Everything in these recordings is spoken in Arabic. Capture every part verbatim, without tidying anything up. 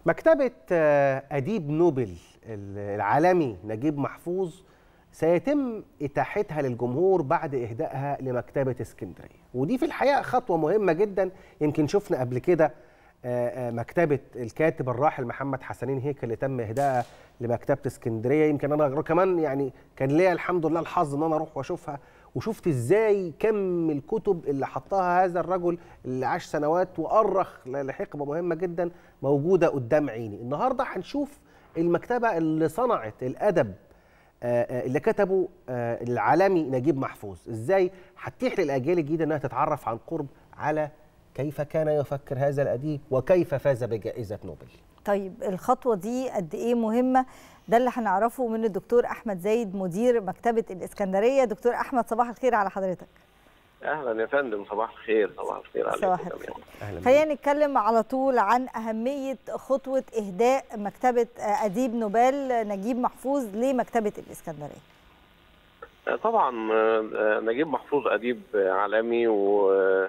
مكتبة أديب نوبل العالمي نجيب محفوظ سيتم إتاحتها للجمهور بعد إهدائها لمكتبة اسكندرية، ودي في الحقيقة خطوة مهمة جدا. يمكن شفنا قبل كده مكتبة الكاتب الراحل محمد حسنين هيكل اللي تم إهدائها لمكتبة اسكندرية. يمكن أنا كمان يعني كان ليا الحمد لله الحظ إن أنا أروح وأشوفها، وشفت إزاي كم الكتب اللي حطها هذا الرجل اللي عاش سنوات وأرخ لحقبة مهمة جدا موجودة قدام عيني. النهاردة هنشوف المكتبة اللي صنعت الأدب اللي كتبه العالمي نجيب محفوظ، إزاي هتتيح للأجيال الجديدة أنها تتعرف عن قرب على كيف كان يفكر هذا الأديب وكيف فاز بجائزة نوبل. طيب الخطوة دي قد إيه مهمة؟ ده اللي هنعرفه من الدكتور أحمد زايد مدير مكتبة الإسكندرية. دكتور أحمد صباح الخير على حضرتك. أهلا يا فندم، صباح الخير. صباح الخير عليكم. صباح الخير. خلينا نتكلم على طول عن أهمية خطوة إهداء مكتبة أديب نوبل نجيب محفوظ لمكتبة الإسكندرية. طبعا نجيب محفوظ أديب عالمي، و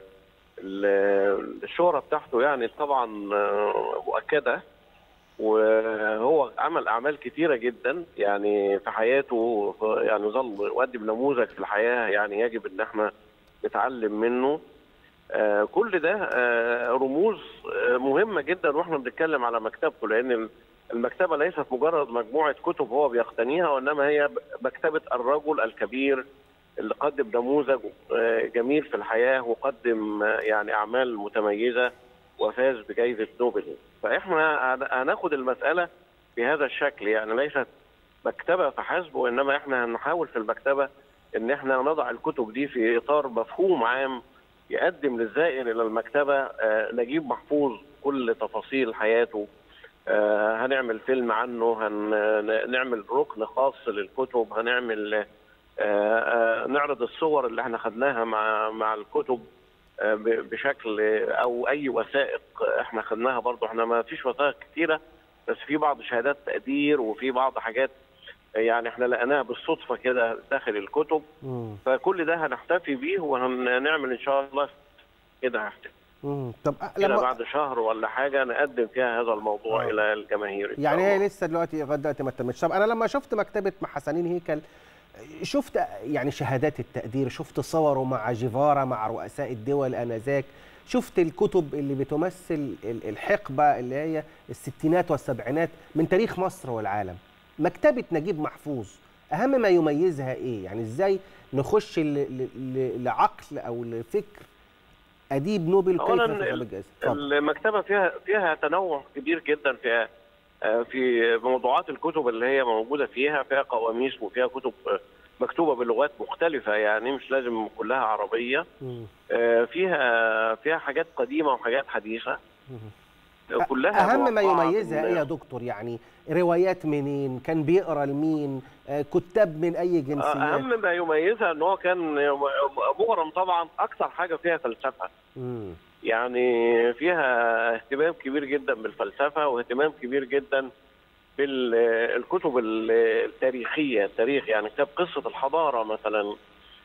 الشهرة بتاعته يعني طبعا مؤكدة، وهو عمل أعمال كتيرة جدا يعني في حياته، يعني ظل يقدم نموذج في الحياة يعني يجب إن احنا نتعلم منه. كل ده رموز مهمة جدا واحنا بنتكلم على مكتبته، لأن المكتبة ليست مجرد مجموعة كتب هو بيقتنيها، وإنما هي مكتبة الرجل الكبير اللي قدم نموذج جميل في الحياة وقدم يعني أعمال متميزة وفاز بجائزة نوبل. فإحنا هناخد المسألة بهذا الشكل، يعني ليست مكتبة فحسب، وإنما إحنا هنحاول في المكتبة إن إحنا نضع الكتب دي في إطار مفهوم عام يقدم للزائر إلى المكتبة نجيب محفوظ كل تفاصيل حياته. هنعمل فيلم عنه، هنعمل ركن خاص للكتب، هنعمل نعرض الصور اللي احنا خدناها مع مع الكتب بشكل او اي وثائق احنا خدناها. برضو احنا ما فيش وثائق كتيره، بس في بعض شهادات تقدير وفي بعض حاجات يعني احنا لقيناها بالصدفه كده داخل الكتب. مم. فكل ده هنحتفي بيه وهنعمل ان شاء الله كده طب لما بعد شهر ولا حاجه نقدم فيها هذا الموضوع آه. الى الجماهير. يعني هي لسه دلوقتي لغايه دلوقتي ما تمتش. طب انا لما شفت مكتبه حسنين هيكل شفت يعني شهادات التقدير، شفت صوره مع جيفارا مع رؤساء الدول انذاك، شفت الكتب اللي بتمثل الحقبه اللي هي الستينات والسبعينات من تاريخ مصر والعالم. مكتبه نجيب محفوظ اهم ما يميزها ايه؟ يعني ازاي نخش لعقل او لفكر اديب نوبل كيف فاز بالجائزه؟ المكتبه فيها فيها تنوع كبير جدا فيها في موضوعات الكتب اللي هي موجوده فيها، فيها قواميس وفيها كتب مكتوبه بلغات مختلفه، يعني مش لازم كلها عربيه. فيها فيها حاجات قديمه وحاجات حديثه كلها. اهم ما يميزها ايه يا دكتور؟ يعني روايات منين؟ كان بيقرا لمين؟ كتاب من اي جنسيات؟ اهم ما يميزها ان هو كان مغرم طبعا، اكثر حاجه فيها فلسفه. مم. يعني فيها اهتمام كبير جدا بالفلسفه واهتمام كبير جدا بالكتب التاريخيه، التاريخ يعني كتاب قصه الحضاره مثلا،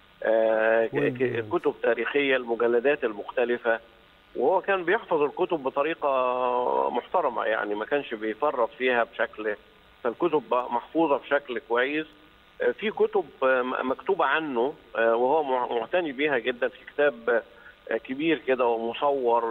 كتب تاريخيه، المجلدات المختلفه. وهو كان بيحفظ الكتب بطريقه محترمه، يعني ما كانش بيفرط فيها بشكل، فالكتب محفوظه بشكل كويس. في كتب مكتوبه عنه وهو معتني بيها جدا، في كتاب كبير كده ومصور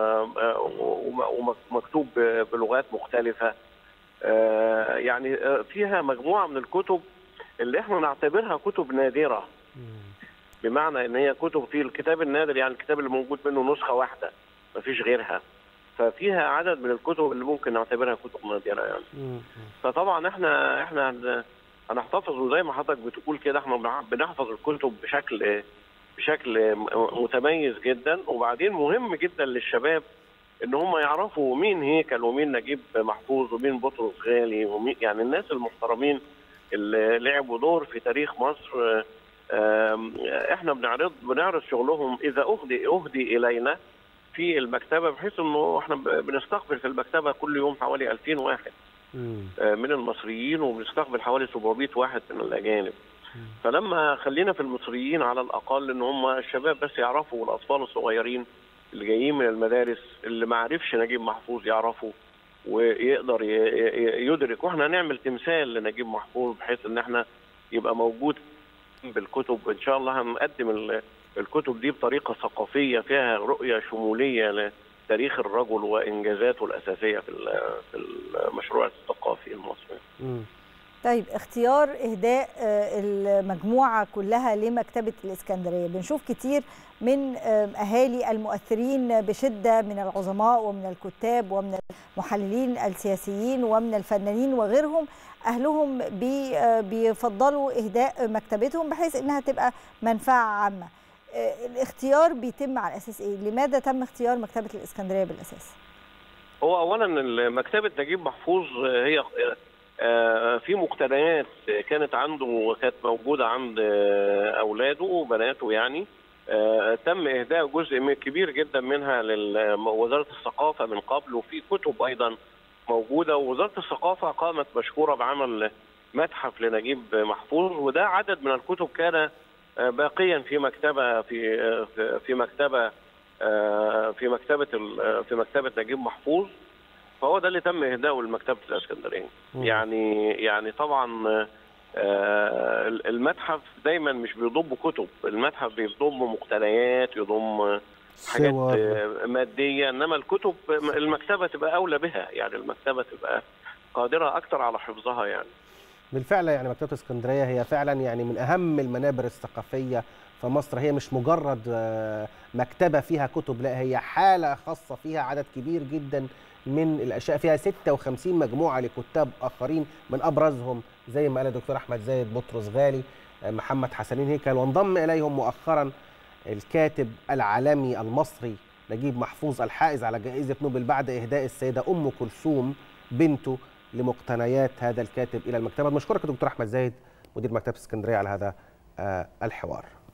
ومكتوب بلغات مختلفة. يعني فيها مجموعة من الكتب اللي احنا نعتبرها كتب نادرة، بمعنى ان هي كتب في الكتاب النادر، يعني الكتاب اللي موجود منه نسخة واحدة مفيش غيرها. ففيها عدد من الكتب اللي ممكن نعتبرها كتب نادرة يعني. فطبعا احنا احنا هنحتفظ، وزي ما حضرتك بتقول كده احنا بنحفظ الكتب بشكل بشكل متميز جدا. وبعدين مهم جدا للشباب ان هم يعرفوا مين هيكل ومين نجيب محفوظ ومين بطرس غالي ومين يعني الناس المحترمين اللي لعبوا دور في تاريخ مصر. احنا بنعرض بنعرض شغلهم اذا اهدي اهدي الينا في المكتبه، بحيث انه احنا بنستقبل في المكتبه كل يوم حوالي ألفين واحد من المصريين، وبنستقبل حوالي سبعمائة واحد من الاجانب. فلما خلينا في المصريين على الاقل ان هم الشباب بس يعرفوا، والاطفال الصغيرين اللي جايين من المدارس اللي ما عرفش نجيب محفوظ يعرفوا، ويقدر يدرك، واحنا هنعمل تمثال لنجيب محفوظ بحيث ان احنا يبقى موجود بالكتب. ان شاء الله هنقدم الكتب دي بطريقه ثقافيه فيها رؤيه شموليه لتاريخ الرجل وانجازاته الاساسيه في في المشروع الثقافي المصري. م. طيب، اختيار اهداء المجموعه كلها لمكتبه الاسكندريه، بنشوف كتير من اهالي المؤثرين بشده من العظماء ومن الكتاب ومن المحللين السياسيين ومن الفنانين وغيرهم، اهلهم بيفضلوا اهداء مكتبتهم بحيث انها تبقى منفعه عامه. الاختيار بيتم على اساس ايه؟ لماذا تم اختيار مكتبه الاسكندريه بالاساس؟ هو اولا مكتبه نجيب محفوظ هي في مقتنيات كانت عنده، كانت موجوده عند اولاده وبناته يعني، تم اهداء جزء كبير جدا منها لوزاره الثقافه من قبل، وفي كتب ايضا موجوده. ووزاره الثقافه قامت مشكوره بعمل متحف لنجيب محفوظ، وده عدد من الكتب كان باقيا في مكتبه في في مكتبه في مكتبه في مكتبه نجيب محفوظ، فهو ده اللي تم اهدائه لمكتبه الاسكندريه. يعني يعني طبعا المتحف دايما مش بيضم كتب، المتحف بيضم مقتنيات، يضم حاجات ماديه، انما الكتب المكتبه تبقى اولى بها، يعني المكتبه تبقى قادره اكثر على حفظها. يعني بالفعل يعني مكتبه اسكندريه هي فعلا يعني من اهم المنابر الثقافيه في مصر، هي مش مجرد مكتبه فيها كتب، لا هي حاله خاصه فيها عدد كبير جدا من الاشياء، فيها ستة وخمسين مجموعه لكتاب اخرين من ابرزهم زي ما قال الدكتور احمد زايد، بطرس غالي، محمد حسنين هيكل، وانضم اليهم مؤخرا الكاتب العالمي المصري نجيب محفوظ الحائز على جائزه نوبل بعد اهداء السيده ام كلثوم بنته لمقتنيات هذا الكاتب الى المكتبه. بشكرك دكتور احمد زايد مدير مكتبه اسكندريه على هذا الحوار.